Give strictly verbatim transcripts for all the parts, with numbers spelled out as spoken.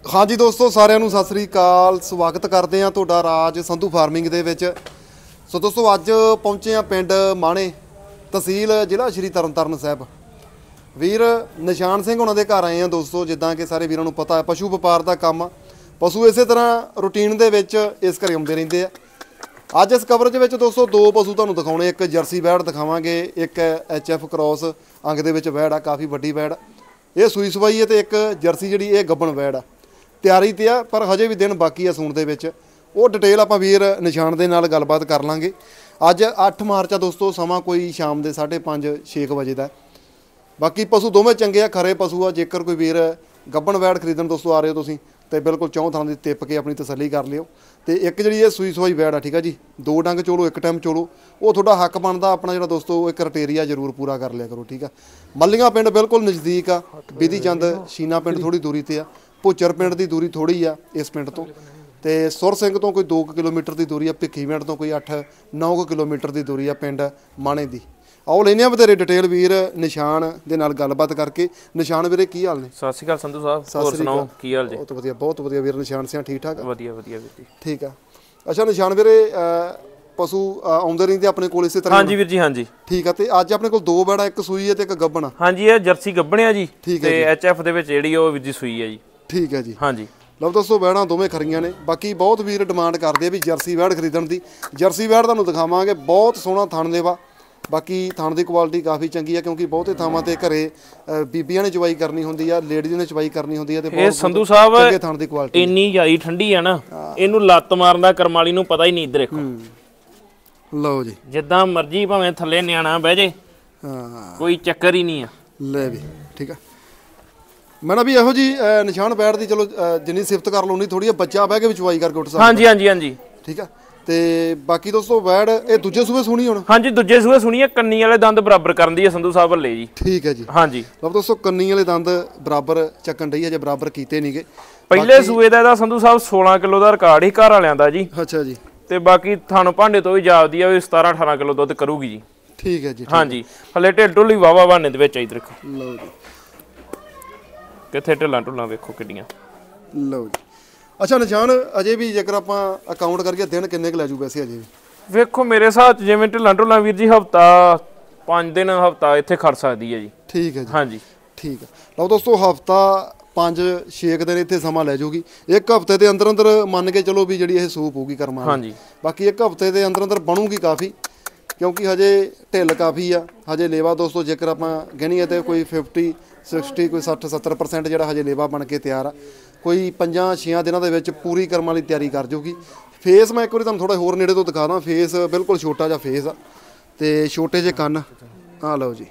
हाँ जी दोस्तों साਰਿਆਂ ਨੂੰ ਸਤਿ ਸ੍ਰੀ ਅਕਾਲ ਸਵਾਗਤ ਕਰਦੇ ਹਾਂ ਤੁਹਾਡਾ ਰਾਜ ਸੰਧੂ ਫਾਰਮਿੰਗ ਦੇ ਵਿੱਚ। ਸੋ ਦੋਸਤੋ ਅੱਜ ਪਹੁੰਚੇ ਆ ਪਿੰਡ ਮਾਣੇ ਤਹਿਸੀਲ ਜ਼ਿਲ੍ਹਾ ਸ਼੍ਰੀ ਤਰਨਤਾਰਨ ਸਾਹਿਬ। ਵੀਰ ਨਿਸ਼ਾਨ ਸਿੰਘ ਉਹਨਾਂ ਦੇ ਘਰ ਆਏ ਆ ਦੋਸਤੋ। ਜਿੱਦਾਂ ਕਿ ਸਾਰੇ ਵੀਰਾਂ ਨੂੰ ਪਤਾ ਹੈ ਪਸ਼ੂ ਵਪਾਰ ਦਾ ਕੰਮ ਆ, ਪਸ਼ੂ ਇਸੇ ਤਰ੍ਹਾਂ ਰੂਟੀਨ ਦੇ ਵਿੱਚ ਇਸ ਘਰੇ ਆਉਂਦੇ ਰਹਿੰਦੇ ਆ। ਅੱਜ ਇਸ ਕਵਰੇਜ ਵਿੱਚ ਦੋਸਤੋ ਦੋ ਪਸ਼ੂ ਤੁਹਾਨੂੰ ਦਿਖਾਉਣੇ, ਇੱਕ ਜਰਸੀ ਵੈੜ ਦਿਖਾਵਾਂਗੇ, ਇੱਕ ਐਚ ਐਫ ਕ੍ਰੋਸ ਅੰਗ ਦੇ ਵਿੱਚ ਵੈੜ ਆ, ਕਾਫੀ ਵੱਡੀ ਵੈੜ ਇਹ ਸੂਈ ਸਵਾਈ ਹੈ, ਤੇ ਇੱਕ ਜਰਸੀ ਜਿਹੜੀ ਇਹ ਗੱਬਣ ਵੈੜ ਆ। ਤਿਆਰੀ ਤੇ ਆ ਪਰ ਹਜੇ ਵੀ ਦਿਨ ਬਾਕੀ ਆ ਸੂਣ ਦੇ ਵਿੱਚ। ਉਹ ਡਿਟੇਲ ਆਪਾਂ ਵੀਰ ਨਿਸ਼ਾਨ ਦੇ ਨਾਲ ਗੱਲਬਾਤ ਕਰ ਲਾਂਗੇ। ਅੱਜ ਅੱਠ ਮਾਰਚ ਆ ਦੋਸਤੋ, ਸਮਾਂ ਕੋਈ ਸ਼ਾਮ ਦੇ ਸਾਢੇ ਪੰਜ ਛੇ ਕੁ ਵਜੇ ਦਾ। ਬਾਕੀ ਪਸ਼ੂ ਦੋਵੇਂ ਚੰਗੇ ਆ, ਖਰੇ ਪਸ਼ੂ ਆ। ਜੇਕਰ ਕੋਈ ਵੀਰ ਗੱਬਣ ਵੈੜ ਖਰੀਦਣ ਦੋਸਤੋ ਆ ਰਹੇ ਹੋ ਤੁਸੀਂ ਤੇ ਬਿਲਕੁਲ ਚੌਂ ਥਾਂ ਦੀ ਤਿੱਪ ਕੇ ਆਪਣੀ ਤਸੱਲੀ ਕਰ ਲਿਓ। ਤੇ ਇੱਕ ਜਿਹੜੀ ਇਹ ਸੂਈ ਸਵਾਈ ਵੈੜ ਆ, ਠੀਕ ਆ ਜੀ, ਦੋ ਡੰਗ ਚੋਲੋ ਇੱਕ ਟਾਈਮ ਚੋਲੋ, ਉਹ ਤੁਹਾਡਾ ਹੱਕ ਬਣਦਾ। ਆਪਣਾ ਜਿਹੜਾ ਦੋਸਤੋ ਇੱਕ ਕ੍ਰਾਈਟੇਰੀਆ ਜ਼ਰੂਰ ਪੂਰਾ ਕਰ ਲਿਆ ਕਰੋ, ਠੀਕ ਆ। ਮੱਲੀਆਂ ਪਿੰਡ ਬਿਲਕੁਲ ਨਜ਼ਦੀਕ ਆ, ਬਿਧੀ ਚੰਦ ਸ਼ੀਨਾ ਪਿੰਡ ਥੋੜੀ ਦੂਰੀ ਤੇ ਆ, ਭੁੱਚਰ ਪਿੰਡ ਦੀ ਦੂਰੀ ਥੋੜੀ ਆ ਇਸ ਪਿੰਡ ਤੋਂ, ਤੇ ਸੁਰ ਸਿੰਘ ਤੋਂ ਕੋਈ ਦੋ ਕਿਲੋਮੀਟਰ ਦੀ ਦੂਰੀ ਆ, ਭਿੱਖੀ ਪਿੰਡ ਤੋਂ ਕੋਈ ਅੱਠ ਨੌ ਕਿਲੋਮੀਟਰ ਦੀ ਦੂਰੀ ਆ ਪਿੰਡ ਮਾਣੇ ਦੀ। ਆਓ ਲੈਨੇ ਆ ਬਥੇਰੇ ਡਿਟੇਲ ਵੀਰ ਨਿਸ਼ਾਨ ਦੇ ਨਾਲ ਗੱਲਬਾਤ ਕਰਕੇ। ਨਿਸ਼ਾਨ ਵੀਰੇ ਕੀ ਹਾਲ ਨੇ? ਸਤਿ ਸ਼੍ਰੀ ਅਕਾਲ ਸੰਧੂ ਸਾਹਿਬ, ਹੋਰ ਸੁਣਾਓ ਕੀ ਹਾਲ ਜੀ? ਬਹੁਤ ਵਧੀਆ ਬਹੁਤ ਵਧੀਆ ਵੀਰ ਨਿਸ਼ਾਨ ਸਿੰਘ, ਠੀਕ ਠਾਕ? ਵਧੀਆ ਵਧੀਆ ਵੀਰ ਜੀ, ਠੀਕ ਆ। ਅੱਛਾ ਨਿਸ਼ਾਨ ਵੀਰੇ, ਪਸ਼ੂ ਆਉਂਦੇ ਰਹਿੰਦੇ ਆਪਣੇ ਕੋਲ ਇਸੇ ਤਰ੍ਹਾਂ? ਹਾਂਜੀ ਵੀਰ ਜੀ, ਹਾਂਜੀ ਠੀਕ ਆ। ਤੇ ਅੱਜ ਆਪਣੇ ਕੋਲ ਦੋ ਬੈੜਾ, ਇੱਕ ਸੂਈ ਹੈ ਤੇ ਇੱਕ ਗੱਬਣ ਆ। ਹਾਂਜੀ ਇਹ ਜਰਸੀ ਗੱਬਣਿਆ ਜੀ, ਠੀਕ ਹੈ ਤੇ ਐਚ ਐਫ ਦੇ ਵਿੱਚ ਜਿਹੜੀ ਉਹ ਵੀਰ ਜੀ ਸੂਈ ਹੈ ਜੀ। ਠੀਕ ਹੈ ਜੀ, ਹਾਂਜੀ। ਲਓ ਦੋਸਤੋ ਵੈੜਾਂ ਦੋਵੇਂ ਖਰੀਆਂ ਨੇ। ਬਾਕੀ ਬਹੁਤ ਵੀਰ ਡਿਮਾਂਡ ਕਰਦੇ ਆ ਵੀ ਜਰਸੀ ਵੈੜ ਖਰੀਦਣ ਦੀ। ਜਰਸੀ ਵੈੜ ਤੁਹਾਨੂੰ ਦਿਖਾਵਾਂਗੇ, ਬਹੁਤ ਸੋਹਣਾ ਥਣ ਦੇਵਾ। ਬਾਕੀ ਥਣ ਦੀ ਕੁਆਲਿਟੀ ਕਾਫੀ ਚੰਗੀ ਆ, ਕਿਉਂਕਿ ਬਹੁਤੇ ਥਾਵਾਂ ਤੇ ਘਰੇ ਬੀਬੀਆਂ ਨੇ ਚਵਾਈ ਕਰਨੀ ਹੁੰਦੀ ਆ, ਲੇਡੀਜ਼ ਨੇ ਚਵਾਈ ਕਰਨੀ ਹੁੰਦੀ ਆ, ਤੇ ਇਹ ਸੰਧੂ ਸਾਹਿਬ ਚੰਗੇ ਥਣ ਦੀ ਕੁਆਲਿਟੀ ਇੰਨੀ ਜ਼ਿਆਦੀ ਠੰਡੀ ਆ ਨਾ, ਇਹਨੂੰ ਲੱਤ ਮਾਰਨ ਦਾ ਕਰਮ ਵਾਲੀ ਨੂੰ ਪਤਾ ਹੀ ਨਹੀਂ। ਇੱਧਰ ਦੇਖੋ, ਲਓ ਜੀ, ਜਿੱਦਾਂ ਮਰਜ਼ੀ ਭਾਵੇਂ ਥੱਲੇ ਨਿਆਣਾ ਬਹਿ ਜੇ, ਹਾਂ ਕੋਈ ਚੱਕਰ ਹੀ ਨਹੀਂ ਆ। ਲੈ ਵੀ ਠੀਕ ਆ। ਮੈਂ ਨਾ ਵੀ ਇਹੋ ਜੀ ਨਿਸ਼ਾਨ ਵੈੜ ਦੀ ਚਲੋ ਜਿੰਨੀ ਸਿਫਤ ਕਰ ਲਓ ਉਨੀ ਥੋੜੀ ਆ, ਬੱਚਾ ਬਹਿ ਕੇ ਵੀ ਚਵਾਈ ਕਰਕੇ ਉੱਠ ਸਕਦਾ। ਹਾਂਜੀ ਹਾਂਜੀ ਹਾਂਜੀ, ਠੀਕ ਆ। ਤੇ ਬਾਕੀ ਦੋਸਤੋ ਵੈੜ ਇਹ ਦੂਜੇ ਸੂਬੇ ਸੁਣੀ ਹੁਣ? ਹਾਂਜੀ ਦੂਜੇ ਸੂਬੇ ਸੁਣੀਏ, ਕੰਨੀ ਵਾਲੇ ਦੰਦ ਬਰਾਬਰ ਕਰਨ ਦੀ ਹੈ ਸੰਧੂ ਸਾਹਿਬ ਵੱਲੇ ਜੀ। ਠੀਕ ਹੈ ਜੀ, ਹਾਂਜੀ। ਲਓ ਦੋਸਤੋ ਕੰਨੀ ਵਾਲੇ ਦੰਦ ਬਰਾਬਰ ਚੱਕਣ ਡਈ, ਅਜੇ ਬਰਾਬਰ ਕੀਤੇ ਨਹੀਂਗੇ। ਪਹਿਲੇ ਸੂਏ ਦਾ ਇਹਦਾ ਸੰਧੂ ਸਾਹਿਬ ਸੋਲਾਂ ਕਿਲੋ ਦਾ ਰਿਕਾਰਡ ਹੀ ਘਰ ਵਾਲਿਆਂ ਦਾ ਜੀ। ਅੱਛਾ ਜੀ। ਤੇ ਬਾਕੀ ਥਣ ਭਾਂਡੇ ਤੋਂ ਵੀ ਜਾਪਦੀ ਆ ਵੀ ਸਤਾਰਾਂ ਅਠਾਰਾਂ ਕਿਲੋ ਦੁੱਧ ਕਰੂਗੀ ਜੀ। ਠੀਕ ਹੈ ਜੀ। ਹਾਂਜੀ, ਹਲੇ ਢਿੱਲ ਢੁੱਲੀ ਵਾਵਾ ਬਾਨੇ ਦੇ ਵਿੱਚ। ਇੱਧਰ ਦੇਖੋ, ਲਓ ਜੀ, ਕਿੱਥੇ ਢਿੱਲਾਂ ਢੁੱਲਾਂ ਵੇਖੋ ਕਿੱਡੀਆਂ। ਲਓ ਜੀ। ਅੱਛਾ ਨਿਸ਼ਾਨ, ਅਜੇ ਵੀ ਜੇਕਰ ਆਪਾਂ ਅਕਾਊਂਟ ਕਰੀਏ ਦਿਨ ਕਿੰਨੇ ਕੁ ਲੈ ਜੂ ਵੈਸੇ? ਅਜੇ ਵੀ ਵੇਖੋ ਮੇਰੇ ਹਿਸਾਬ ਚ ਜਿਵੇਂ ਢਿੱਲਾਂ ਢੁੱਲਾਂ ਵੀਰ ਜੀ ਹਫਤਾ ਪੰਜ ਦਿਨ ਹਫਤਾ ਇੱਥੇ ਖੜ ਸਕਦੀ ਹੈ ਜੀ। ਠੀਕ ਹੈ ਜੀ। ਹਾਂਜੀ ਠੀਕ ਹੈ। ਲਓ ਦੋਸਤੋ ਹਫਤਾ ਪੰਜ ਛੇ ਦਿਨ ਇੱਥੇ ਸਮਾਂ ਲੈ ਜੂਗੀ। ਇੱਕ ਹਫਤੇ ਦੇ ਅੰਦਰ ਅੰਦਰ ਮੰਨ ਕੇ ਚਲੋ ਵੀ ਜਿਹੜੀ ਇਹ ਸੂਪ ਹੋਊਗੀ ਕਰਮਾਂ। ਹਾਂਜੀ। ਬਾਕੀ ਇੱਕ ਹਫਤੇ ਦੇ ਅੰਦਰ ਅੰਦਰ ਬਣੂਗੀ ਕਾਫੀ, ਕਿਉਂਕਿ ਹਜੇ ਢਿੱਲ ਕਾਫੀ ਆ। ਹਜੇ ਲੇਵਾ ਦੋਸਤੋ ਜੇਕਰ ਆਪਾਂ ਗਿਣੀਏ ਤੇ ਕੋਈ ਫਿਫਟੀ ਸਿਕਸਟੀ ਕੋਈ ਸੱਠ ਸੱਤਰ ਪਰਸੈਂਟ ਜਿਹੜਾ ਹਜੇ ਲੇਵਾ ਬਣ ਕੇ ਤਿਆਰ ਆ। ਕੋਈ ਪੰਜਾਂ ਛੇਆਂ ਦਿਨਾਂ ਦੇ ਵਿੱਚ ਪੂਰੀ ਕਰਮਾਂ ਵਾਲੀ ਤਿਆਰੀ ਕਰ ਜੂਗੀ। ਫੇਸ ਮੈਂ ਇੱਕ ਵਾਰੀ ਤੁਹਾਨੂੰ ਥੋੜਾ ਹੋਰ ਨੇੜੇ ਤੋਂ ਦਿਖਾ ਦਾਂ। ਫੇਸ ਬਿਲਕੁਲ ਛੋਟਾ ਜਿਹਾ ਫੇਸ ਆ, ਤੇ ਛੋਟੇ ਜਿਹੇ ਕੰਨ ਆ। ਲਓ ਜੀ,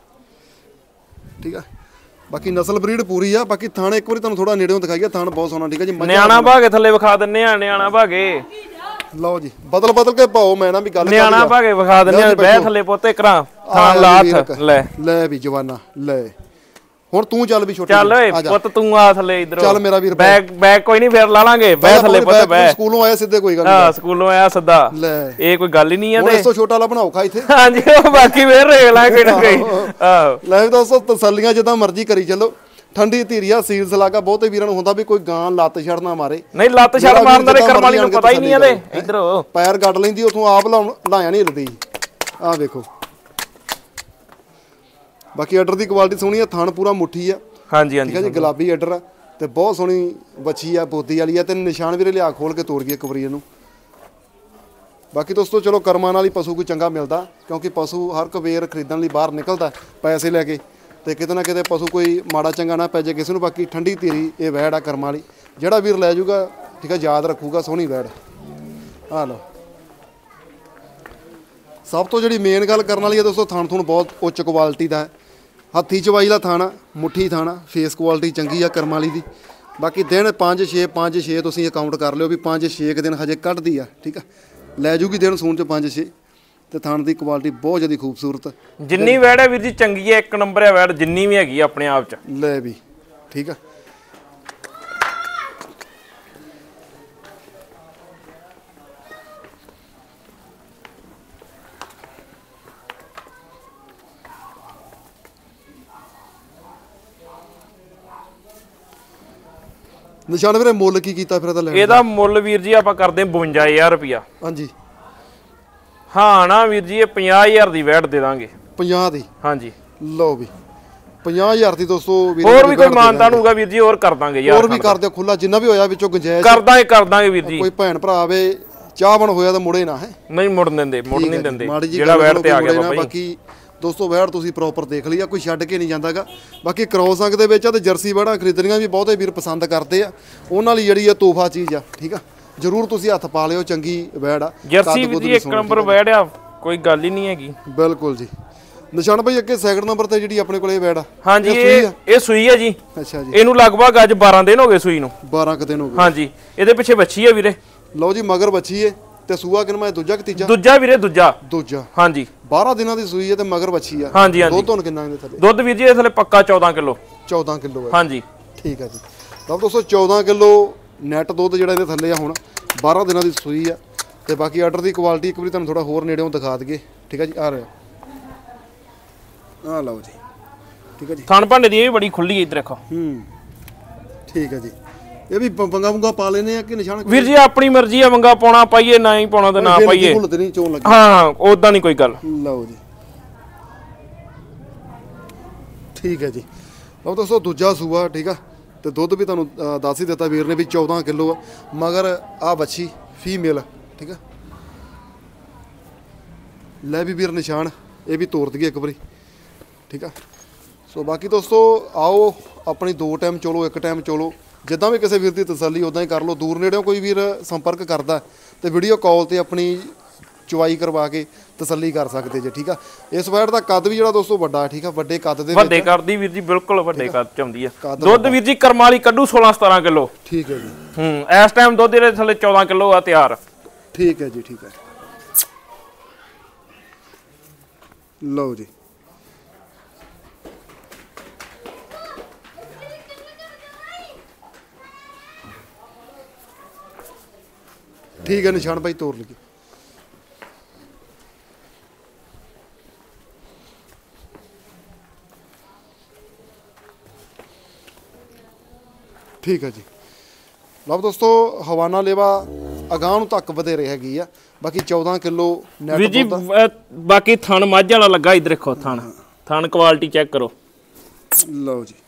ਠੀਕ ਆ। ਬਾਕੀ ਨਸਲ ਬਰੀਡ ਪੂਰੀ ਆ। ਬਾਕੀ ਥਣ ਇੱਕ ਵਾਰੀ ਤੁਹਾਨੂੰ ਥੋੜਾ ਨੇੜੇੋਂ ਦਿਖਾਈਏ, ਥਣ ਬਹੁਤ ਸੋਹਣਾ। ਠੀਕ ਹੈ ਜੀ। ਨਿਆਣਾ ਭਾਗੇ ਥੱਲੇ ਵਿਖਾ ਦਿੰਨੇ ਆ, ਨਿਆਣਾ ਭਾਗੇ। ਲਓ ਜੀ, ਬਦਲ ਬਦਲ ਕੇ ਪਾਓ। ਮੈਂ ਨਾ ਵੀ ਗੱਲ ਨਿਆਣਾ ਭਾਗੇ ਵਿਖਾ ਦਿੰਨੇ ਆ। ਬਹਿ ਥੱਲੇ ਪੁੱਤੇ ਕਰਾਂ ਥਾਂ ਲਾਥ ਲੈ ਲੈ ਵੀ ਜਵਾਨਾ ਲੈ। ਹੁਣ ਤੂੰ ਚੱਲ ਵੀ ਛੋਟੇ, ਚੱਲ ਓਏ ਪੁੱਤ ਤੂੰ ਆ ਥੱਲੇ ਇੱਧਰ। ਚੱਲ ਮੇਰਾ ਵੀਰ, ਬੈਗ ਬੈਗ ਕੋਈ ਨਹੀਂ ਫੇਰ ਲਾ ਲਾਂਗੇ। ਬਹਿ ਥੱਲੇ ਪੁੱਤ ਬਹਿ। ਸਕੂਲੋਂ ਆਇਆ ਸਿੱਧੇ, ਕੋਈ ਗੱਲ ਨਹੀਂ। ਹਾਂ ਸਕੂਲੋਂ ਆਇਆ ਸਿੱਧਾ, ਲੈ ਇਹ ਕੋਈ ਗੱਲ ਹੀ ਨਹੀਂ ਆ। ਤੇ ਇਸ ਤੋਂ ਛੋਟਾ ਵਾਲਾ ਬਣਾਓ ਖਾ ਇੱਥੇ। ਹਾਂਜੀ ਉਹ ਬਾਕੀ ਫੇਰ ਰੇਖ ਲਾ ਕੇ ਨਾ ਗਈ। ਆਹੋ ਲੈ ਦੋਸਤੋ ਤਸੱਲੀਆਂ ਜਿੱਦਾਂ ਮਰਜ਼ੀ ਕਰੀ ਚੱਲੋ। ਠੰਡੀ ਧੀਰੀਆ ਸੀਲਸ ਲਾਗਾ। ਬਹੁਤੇ ਵੀਰਾਂ ਨੂੰ ਹੁੰਦਾ ਵੀ ਕੋਈ ਗਾਂ ਲੱਤ ਛੜ ਨਾ ਮਾਰੇ। ਨਹੀਂ ਲੱਤ ਛੜ ਮਾਰਨ ਦਾ ਕਰਮ ਵਾਲੀ ਨੂੰ ਪਤਾ ਹੀ ਨਹੀਂ ਇਹਦੇ। ਇੱਧਰ ਪੈਰ ਗੱਡ ਲੈਂਦੀ, ਉਥੋਂ ਆਪ ਲਾਇਆ ਨਹੀਂ ਹਿਲਦੀ। ਆਹ ਵੇਖੋ। ਬਾਕੀ ਆਰਡਰ ਦੀ ਕੁਆਲਿਟੀ ਸੋਹਣੀ ਆ, ਥਣ ਪੂਰਾ ਮੁੱਠੀ ਆ। ਹਾਂਜੀ ਹਾਂਜੀ, ਠੀਕ ਹੈ ਜੀ। ਗੁਲਾਬੀ ਆਰਡਰ ਆ ਤੇ ਬਹੁਤ ਸੋਹਣੀ ਬੱਚੀ ਆ, ਬੋਦੀ ਵਾਲੀ ਆ। ਤੇ ਨਿਸ਼ਾਨ ਵੀਰੇ ਲਿਆ ਖੋਲ ਕੇ ਤੋੜ ਗਈ ਇੱਕ ਵਾਰੀ ਇਹਨੂੰ। ਬਾਕੀ ਦੋਸਤੋ ਚਲੋ ਕਰਮਾਂ ਨਾਲ ਹੀ ਪਸ਼ੂ ਕੋਈ ਚੰਗਾ ਮਿਲਦਾ, ਕਿਉਂਕਿ ਪਸ਼ੂ ਹਰ ਇੱਕ ਵੇਰ ਖਰੀਦਣ ਲਈ ਬਾਹਰ ਨਿਕਲਦਾ ਪੈਸੇ ਲੈ ਕੇ, ਤੇ ਕਿਤੇ ਨਾ ਕਿਤੇ ਪਸ਼ੂ ਕੋਈ ਮਾੜਾ ਚੰਗਾ ਨਾ ਪੈ ਜਾਏ ਕਿਸੇ ਨੂੰ। ਬਾਕੀ ਠੰਡੀ ਧੀਰੀ ਇਹ ਵੈੜ ਆ ਕਰਮਾਂ ਵਾਲੀ, ਜਿਹੜਾ ਵੀਰ ਲੈ ਜਾਊਗਾ ਠੀਕ ਹੈ ਯਾਦ ਰੱਖੂਗਾ। ਸੋਹਣੀ ਵੈੜ ਆ। ਲਓ, ਸਭ ਤੋਂ ਜਿਹੜੀ ਮੇਨ ਗੱਲ ਕਰਨ ਵਾਲੀ ਹੈ ਦੋਸਤੋ, ਥਣ ਥੁਣ ਬਹੁਤ ਉੱਚ ਕੁਆਲਿਟੀ ਦਾ ਹੈ। ਹੱਥੀ ਚਵਾਈ ਦਾ ਥਾਣਾ, ਮੁੱਠੀ ਥਾਣਾ, ਫੇਸ ਕੁਆਲਿਟੀ ਚੰਗੀ ਆ ਕਰਮਾਂ ਵਾਲੀ ਦੀ। ਬਾਕੀ ਦਿਨ ਪੰਜ ਛੇ ਪੰਜ ਛੇ ਤੁਸੀਂ ਅਕਾਊਂਟ ਕਰ ਲਿਓ ਵੀ ਪੰਜ ਛੇ ਕੁ ਦਿਨ ਹਜੇ ਕੱਢਦੀ ਆ। ਠੀਕ ਆ, ਲੈ ਜੂਗੀ ਦਿਨ ਸੂਣ 'ਚ ਪੰਜ ਛੇ। ਤੇ ਥਣ ਦੀ ਕੁਆਲਿਟੀ ਬਹੁਤ ਜ਼ਿਆਦਾ ਖੂਬਸੂਰਤ। ਜਿੰਨੀ ਵੈੜ ਹੈ ਵੀਰ ਜੀ ਚੰਗੀ ਹੈ, ਇੱਕ ਨੰਬਰ ਹੈ ਵੈੜ ਜਿੰਨੀ ਵੀ ਹੈਗੀ ਆਪਣੇ ਆਪ 'ਚ। ਲੈ ਵੀ ਠੀਕ ਆ। ਨਿਸ਼ਾਨ ਵੀਰੇ ਮੁੱਲ ਕੀ ਕੀਤਾ ਫਿਰ ਇਹਦਾ ਲੈਣ ਇਹਦਾ ਮੁੱਲ ਵੀਰ ਜੀ ਆਪਾਂ ਕਰਦੇ ਬਵੰਜਾ ਹਜ਼ਾਰ ਰੁਪਿਆ। ਹਾਂਜੀ ਹਾਂ ਨਾ ਵੀਰ ਜੀ ਇਹ ਪੰਜਾਹ ਹਜ਼ਾਰ ਦੀ ਵੈਟ ਦੇ ਦਾਂਗੇ। ਪੰਜਾਹ ਦੀ ਹਾਂਜੀ ਲਓ ਵੀ ਪੰਜਾਹ ਹਜ਼ਾਰ ਦੀ ਦੋਸਤੋ ਵੀਰ ਹੋਰ ਵੀ ਕੋਈ ਮਾਨਤਾਨ ਹੋਊਗਾ ਵੀਰ ਜੀ ਹੋਰ ਕਰ ਦਾਂਗੇ ਯਾਰ। ਹੋਰ ਵੀ ਕਰ ਦਿਓ ਖੁੱਲਾ ਜਿੰਨਾ ਵੀ ਹੋਇਆ ਵਿੱਚੋਂ ਗੁੰਜਾਇਸ਼ ਕਰ ਦਾਂਗੇ ਕਰ ਦਾਂਗੇ ਵੀਰ ਜੀ। ਕੋਈ ਭੈਣ ਭਰਾ ਆਵੇ ਚਾਹ ਬਣ ਹੋਇਆ ਤਾਂ ਮੁੜੇ ਨਾ ਹੈ ਨਹੀਂ ਮੁੜਨ ਦਿੰਦੇ ਮੁੜ ਨਹੀਂ ਦਿੰਦੇ ਮਾੜੀ ਜਿਹੀ ਜਿਹੜਾ ਗੱਲ ਵੈਟ ਤੇ ਆ ਗਿਆ ਮੁੜੇ ਨਾ। ਬਾਬਾ ਜੀ। ਬਾਕੀ ਦੋਸਤੋ ਵੈੜ ਤੁਸੀਂ ਪ੍ਰੋਪਰ ਦੇਖ ਲਈ ਆ ਕੋਈ ਛੱਡ ਕੇ ਨਹੀਂ ਜਾਂਦਾਗਾ। ਬਾਕੀ ਕ੍ਰੋਸ ਅੰਗ ਦੇ ਵਿੱਚ ਆ ਤੇ ਜਰਸੀ ਵੈੜਾਂ ਖਰੀਦਣੀਆਂ ਵੀ ਬਹੁਤੇ ਵੀਰ ਪਸੰਦ ਕਰਦੇ ਆ ਉਹਨਾਂ ਲਈ ਜਿਹੜੀ ਆ ਤੋਹਫਾ ਚੀਜ਼ ਆ ਠੀਕ ਆ ਜਰੂਰ ਤੁਸੀਂ ਹੱਥ ਪਾ ਲਿਓ ਚੰਗੀ ਵੈੜ ਆ ਜਰਸੀ ਵੀਰ ਜੀ ਇੱਕ ਨੰਬਰ ਵੈੜ ਆ ਕੋਈ ਗੱਲ ਹੀ ਨਹੀਂ ਹੈਗੀ। ਬਿਲਕੁਲ ਜੀ ਨਿਸ਼ਾਨ ਭਾਈ ਅੱਗੇ ਸੈਕਿੰਡ ਨੰਬਰ ਤੇ ਜਿਹੜੀ ਆਪਣੇ ਕੋਲ ਇਹ ਵੈੜ ਆ ਹਾਂਜੀ ਇਹ ਇਹ ਸੂਈ ਆ ਜੀ। ਅੱਛਾ ਜੀ ਇਹਨੂੰ ਲਗਭਗ ਅੱਜ ਬਾਰਾਂ ਦਿਨ ਹੋ ਗਏ ਸੂਈ ਨੂੰ। ਬਾਰਾਂ ਕੁ ਦਿਨ ਹੋ ਗਏ ਹਾਂਜੀ ਇਹਦੇ ਪਿੱਛੇ ਬੱਚੀ ਆ ਵੀਰੇ। ਲਓ ਜੀ ਮਗਰ ਬੱਚੀ ਏ ਤੇ ਸੂਆ ਕਿੰਨਾ ਦੂਜਾ ਕਿ ਤੀਜਾ? ਦੂਜਾ ਵੀਰੇ ਦੂਜਾ ਦੂਜਾ ਹਾਂਜੀ ਬਾਰਾਂ ਦਿਨਾਂ ਦੀ ਸੂਈ ਏ ਤੇ ਮਗਰ ਬੱਚੀ ਆ। ਹਾਂਜੀ ਹਾਂਜੀ ਦੁੱਧ ਹੁਣ ਕਿੰਨਾ ਇਹਦੇ ਥੱਲੇ? ਦੁੱਧ ਵੀਰ ਜੀ ਇਹ ਥੱਲੇ ਪੱਕਾ ਚੌਦਾਂ ਕਿਲੋ। ਚੌਦਾਂ ਕਿਲੋ ਹੈ ਹਾਂਜੀ ਠੀਕ ਹੈ ਜੀ। ਲਓ ਦੋਸਤੋ ਚੌਦਾਂ ਕਿਲੋ ਨੈਟ ਦੁੱਧ ਜਿਹੜਾ ਇਹਦੇ ਥੱਲੇ ਆ ਹੁਣ ਬਾਰਾਂ ਦਿਨਾਂ ਦੀ ਸੂਈ ਆ ਤੇ ਬਾਕੀ ਆਰਡਰ ਦੀ ਕੁਆਲਿਟੀ ਇੱਕ ਵਾਰੀ ਤੁਹਾਨੂੰ ਥੋੜਾ ਹੋਰ ਨੇੜਿਓਂ ਦਿਖਾ ਦਈਏ ਠੀਕ ਹੈ ਜੀ। ਆ ਰਿਹਾ ਆ ਲਓ ਜੀ ਠੀਕ ਹੈ ਜੀ। ਥਣ ਭਾਂਡੇ ਦੀ ਇਹ ਵੀ ਬੜੀ ਖੁੱਲੀ ਹੈ ਇੱਧਰ ਦੇਖੋ। ਹੂੰ ਠੀਕ ਹੈ ਜੀ। ਇਹ ਵੀ ਪੰਗਾ ਪੁੰਗਾ ਪਾ ਲੈਨੇ ਆ ਕਿ ਨਿਸ਼ਾਨ ਵੀਰ ਜੀ ਆਪਣੀ ਮਰਜ਼ੀ ਆ ਵੰਗਾ ਪਾਉਣਾ ਪਾਈਏ ਨਾ ਹੀ ਪਾਉਣਾ ਤੇ ਨਾ ਪਾਈਏ। ਭੁੱਲ ਤੇ ਨਹੀਂ ਚੋਣ ਲੱਗੀ। ਹਾਂ ਉਦਾਂ ਨਹੀਂ ਕੋਈ ਗੱਲ। ਲਓ ਜੀ ਠੀਕ ਹੈ ਜੀ। ਲਓ ਦੋਸਤੋ ਦੂਜਾ ਸੂਆ ਠੀਕ ਆ ਤੇ ਦੁੱਧ ਵੀ ਤੁਹਾਨੂੰ ਅ, ਦੱਸ ਹੀ ਦਿੱਤਾ ਵੀਰ ਨੇ ਵੀ ਚੌਦਾਂ ਕਿਲੋ ਆ ਮਗਰ ਆ ਬੱਚੀ ਫੀਮੇਲ ਠੀਕ ਆ। ਲੈ ਵੀ ਵੀਰ ਨਿਸ਼ਾਨ ਇਹ ਵੀ ਤੋੜ ਦਈਏ ਇੱਕ ਵਾਰੀ ਠੀਕ ਆ। ਸੋ ਬਾਕੀ ਦੋਸਤੋ ਆਓ ਆਪਣੀ ਦੋ ਟਾਈਮ ਚੋਲੋ ਇੱਕ ਟਾਈਮ ਚੋਲੋ ਜਿੱਦਾਂ ਵੀ ਕਿਸੇ ਵੀਰ ਦੀ ਤਸੱਲੀ ਉਦਾਂ ਹੀ ਕਰ ਲਓ। ਦੂਰ ਨੇੜਿਓਂ ਕੋਈ ਵੀਰ ਸੰਪਰਕ ਕਰਦਾ ਤੇ ਵੀਡੀਓ ਕਾਲ ਤੇ ਆਪਣੀ ਚੁਆਈ ਕਰਵਾ ਕੇ ਤਸੱਲੀ ਕਰ ਸਕਦੇ ਜੇ ਠੀਕ ਆ। ਇਸ ਵੈੜ ਦਾ ਕੱਦ ਵੀ ਜਿਹੜਾ ਦੋਸਤੋ ਵੱਡਾ ਹੈ ਠੀਕ ਆ। ਵੱਡੇ ਕੱਦ ਦੇ ਵੱਡੇ ਕਰਦੀ ਵੀਰ ਜੀ ਬਿਲਕੁਲ ਵੱਡੇ ਕੱਦ ਚ ਆਉਂਦੀ ਆ। ਦੁੱਧ ਵੀਰ ਜੀ ਕਰਮ ਵਾਲੀ ਕੱਢੂ ਸੋਲਾਂ ਸਤਾਰਾਂ ਕਿਲੋ। ਠੀਕ ਹੈ ਜੀ। ਹੂੰ ਇਸ ਟਾਈਮ ਦੁੱਧ ਦੇ ਥੱਲੇ ਚੌਦਾਂ ਕਿਲੋ ਆ ਤਿਆਰ। ਠੀਕ ਹੈ ਜੀ ਠੀਕ ਹੈ। ਲਓ ਜੀ ਠੀਕ ਹੈ ਨਿਸ਼ਾਨ ਭਾਈ ਤੋੜ ਲਈਏ। ਠੀਕ ਹੈ ਜੀ। ਲਓ ਦੋਸਤੋ ਹਵਾਨਾ ਲੇਵਾ ਅਗਾਂਹ ਨੂੰ ਤੱਕ ਵਧੇਰੇ ਹੈਗੀ ਆ। ਬਾਕੀ ਚੌਦਾਂ ਕਿਲੋ ਨੈਟ ਵੀਰ ਜੀ ਅਹ, ਬਾਕੀ ਥਣ ਮੱਝ ਵਾਲਾ ਲੱਗਾ ਇੱਧਰ ਦੇਖੋ ਥਣ ਥਣ ਕੁਆਲਿਟੀ ਚੈੱਕ ਕਰੋ। ਲਓ ਜੀ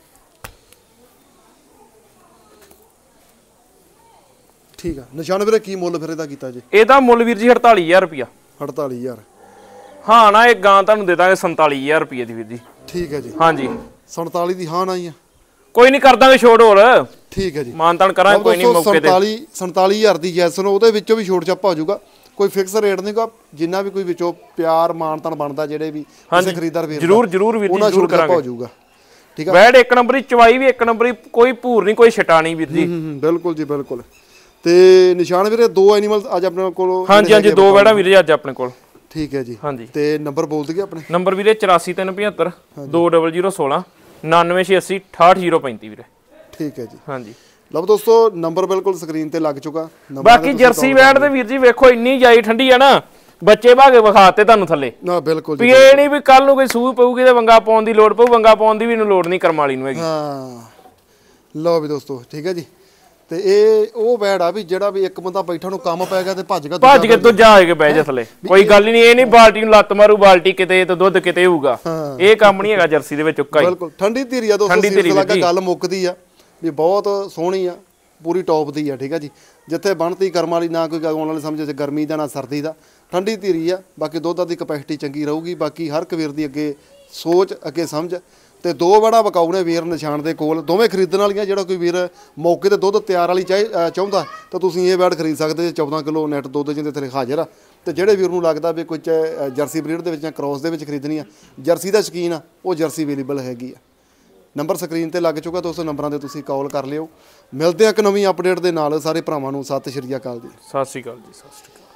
ਠੀਕ ਆ। ਨਿਸ਼ਾਨ ਵੀਰੇ ਕੀ ਮੁੱਲ ਫਿਰ ਇਹਦਾ ਕੀਤਾ ਜੀ? ਇਹਦਾ ਮੁੱਲ ਵੀਰ ਜੀ ਅੜਤਾਲੀ ਹਜ਼ਾਰ ਰੁਪਿਆ। ਅੜਤਾਲੀ ਹਜ਼ਾਰ ਹਾਂ ਨਾ ਇਹ ਗਾਂ ਤੁਹਾਨੂੰ ਦੇ ਦਾਂਗੇ ਸੰਤਾਲੀ ਹਜ਼ਾਰ ਰੁਪਏ ਦੀ ਵੀਰ ਜੀ। ਠੀਕ ਹੈ ਜੀ। ਹਾਂਜੀ ਸੰਤਾਲੀ ਦੀ ਹਾਂ ਨਾ ਹੀ ਆ। ਕੋਈ ਨਹੀਂ ਕਰ ਦਾਂਗੇ ਛੋੜ ਹੋਰ। ਠੀਕ ਹੈ ਜੀ। ਮਾਨਤਾਨ ਕਰਾਂਗੇ ਕੋਈ ਨਹੀਂ ਮੌਕੇ ਤੇ। ਸੰਤਾਲੀ ਸੰਤਾਲੀ ਹਜ਼ਾਰ ਦੀ ਜੈਸਨ ਉਹਦੇ ਵਿੱਚੋਂ ਵੀ ਛੋਟ ਛਾਪਾ ਹੋ ਜਾਊਗਾ। ਕੋਈ ਫਿਕਸ ਰੇਟ ਨਹੀਂਗਾ ਜਿੰਨਾ ਵੀ ਕੋਈ ਵਿੱਚੋਂ ਪਿਆਰ ਮਾਨਤਾਨ ਬਣਦਾ ਜਿਹੜੇ ਵੀ ਕਿਸੇ ਖਰੀਦਦਾਰ ਵੀਰ ਜਰੂਰ ਜਰੂਰ ਵੀਰ ਜੀ ਜਰੂਰ ਕਰਾਂਗੇ ਹੋ ਜਾਊਗਾ ਠੀਕ ਆ। ਵੈੜ ਇੱਕ ਨੰਬਰੀ ਚਵਾਈ ਵੀ ਇੱਕ ਨੰਬਰੀ ਕੋਈ ਭੂਰ ਨਹੀਂ ਕੋਈ ਛਟਾ ਨਹੀਂ ਵੀਰ ਜੀ। ਹੂੰ ਬਿਲਕੁਲ ਜੀ ਬਿਲਕੁਲ। ਤੇ ਨਿਸ਼ਾਨ ਵੀਰੇ ਦੋ ਐਨੀਮਲ ਅੱਜ ਆਪਣੇ ਕੋਲ ਹਾਂਜੀ ਹਾਂਜੀ ਦੋ ਵੈੜਾਂ ਵੀਰੇ ਅੱਜ ਆਪਣੇ ਕੋਲ। ਠੀਕ ਹੈ ਜੀ। ਹਾਂਜੀ ਤੇ ਨੰਬਰ ਬੋਲ ਦਈਏ ਆਪਣੇ? ਨੰਬਰ ਵੀਰੇ ਚੁਰਾਸੀ ਤਿੰਨ ਪਝੱਤਰ ਦੋ ਜ਼ੀਰੋ ਜ਼ੀਰੋ ਸੋਲਾਂ ਉਨਾਨਵੇਂ ਛੇ ਅੱਸੀ ਅਠਾਹਠ ਜ਼ੀਰੋ ਪੈਂਤੀ ਵੀਰੇ। ਠੀਕ ਹੈ ਜੀ। ਹਾਂਜੀ ਲਓ ਦੋਸਤੋ ਨੰਬਰ ਬਿਲਕੁਲ ਸਕਰੀਨ ਤੇ ਲੱਗ ਚੁੱਕਾ। ਬਾਕੀ ਜਰਸੀ ਵੈੜ ਦੇ ਵੀਰ ਜੀ ਵੇਖੋ ਇੰਨੀ ਜਾਈ ਠੰਡੀ ਆ ਨਾ ਬੱਚੇ ਭਾਗੇ ਵਿਖਾਤੇ ਤੁਹਾਨੂੰ ਥੱਲੇ। ਨਾ ਬਿਲਕੁਲ ਵੀ ਇਹ ਨਹੀਂ ਵੀ ਕੱਲ ਨੂੰ ਕੋਈ ਸੂਹ ਪਊਗੀ ਤੇ ਵੰਗਾ ਪਾਉਣ ਦੀ ਲੋੜ ਪਊ। ਵੰਗਾ ਪਾਉਣ ਦੀ ਵੀ ਇਹਨੂੰ ਲੋੜ ਨਹੀਂ ਕਰਮ ਵਾਲੀ ਨੂੰ ਹੈਗੀ। ਹਾਂ ਲਓ ਵੀ ਦੋਸਤੋ ਠੀਕ ਹੈ ਜੀ। ਤੇ ਇਹ ਉਹ ਵੈੜ ਆ ਵੀ ਜਿਹੜਾ ਵੀ ਇੱਕ ਬੰਦਾ ਬੈਠਾ ਨੂੰ ਕੰਮ ਪੈ ਗਿਆ ਤੇ ਭੱਜ ਗਿਆ ਭੱਜ ਕੇ ਦੂਜਾ ਆ ਕੇ ਬਹਿ ਜਾ ਥੱਲੇ। ਕੋਈ ਗੱਲ ਹੀ ਨਹੀਂ ਇਹ ਨਹੀਂ ਬਾਲਟੀ ਨੂੰ ਲੱਤ ਮਾਰੂ ਬਾਲਟੀ ਕਿਤੇ ਤੇ ਦੁੱਧ ਕਿਤੇ ਹੋਊਗਾ। ਇਹ ਕੰਮ ਨਹੀਂ ਹੈਗਾ ਜਰਸੀ ਦੇ ਵਿੱਚ ਉੱਕਾ ਹੀ। ਬਿਲਕੁਲ ਠੰਡੀ ਧੀਰੀ ਆ ਦੋਸਤੋ। ਸੀਰੀਅਸ ਲੱਗਾ ਗੱਲ ਮੁੱਕਦੀ ਆ ਵੀ ਬਹੁਤ ਸੋਹਣੀ ਆ ਪੂਰੀ ਟੌਪ ਦੀ ਆ ਠੀਕ ਆ ਜੀ। ਜਿੱਥੇ ਬਣਤੀ ਕਰਮ ਵਾਲੀ ਨਾ ਕੋਈ ਆਉਣ ਵਾਲੇ ਸਮਝੇ ਗਰਮੀ ਦਾ ਨਾ ਸਰਦੀ ਦਾ ਠੰਡੀ ਧੀਰੀ ਆ। ਬਾਕੀ ਦੁੱਧ ਦੀ ਕਪੈਸਿਟੀ ਚੰਗੀ ਰਹੂਗੀ। ਬਾਕੀ ਹਰ ਕਵੀਰ ਦੀ ਅੱਗੇ ਸੋਚ ਅੱਗੇ ਸਮਝ ਤੇ ਦੋ ਵੜਾ ਵਿਕਾਊ ਨੇ ਵੀਰ ਨਿਸ਼ਾਨ ਦੇ ਕੋਲ ਦੋਵੇਂ ਖਰੀਦਣ ਵਾਲੀਆਂ। ਜਿਹੜਾ ਕੋਈ ਵੀਰ ਮੌਕੇ ਤੇ ਦੁੱਧ ਤਿਆਰ ਵਾਲੀ ਚਾਹੇ ਚਾਹੁੰਦਾ ਤਾਂ ਤੁਸੀਂ ਇਹ ਵੈੜ ਖਰੀਦ ਸਕਦੇ। ਚੌਦਾਂ ਕਿਲੋ ਨੈਟ ਦੁੱਧ ਜਿਹਦੇ ਥੱਲੇ ਹਾਜ਼ਰ ਆ। ਤੇ ਜਿਹੜੇ ਵੀਰ ਨੂੰ ਲੱਗਦਾ ਵੀ ਕੋਈ ਜਰਸੀ ਬਰੀਡ ਦੇ ਵਿੱਚ ਜਾਂ ਕ੍ਰੋਸ ਦੇ ਵਿੱਚ ਖਰੀਦਣੀ ਆ ਜਰਸੀ ਦਾ ਸ਼ੌਕੀਨ ਆ ਉਹ ਜਰਸੀ ਅਵੇਲੇਬਲ ਹੈਗੀ ਆ। ਨੰਬਰ ਸਕਰੀਨ ਤੇ ਲੱਗ ਚੁੱਕਾ ਦੋਸਤੋ ਨੰਬਰਾਂ ਤੇ ਤੁਸੀਂ ਕਾਲ ਕਰ ਲਿਓ। ਮਿਲਦੇ ਆ ਇੱਕ ਨਵੀਂ ਅਪਡੇਟ ਦੇ ਨਾਲ ਸਾਰੇ ਭਰਾਵਾਂ ਨੂੰ ਸਤਿ ਸ਼੍ਰੀ ਅਕਾਲ ਜੀ। ਸਤਿ ਸ਼੍ਰੀ ਅਕਾਲ ਜੀ ਸਤਿ ਸ਼੍ਰੀ ਅਕਾਲ।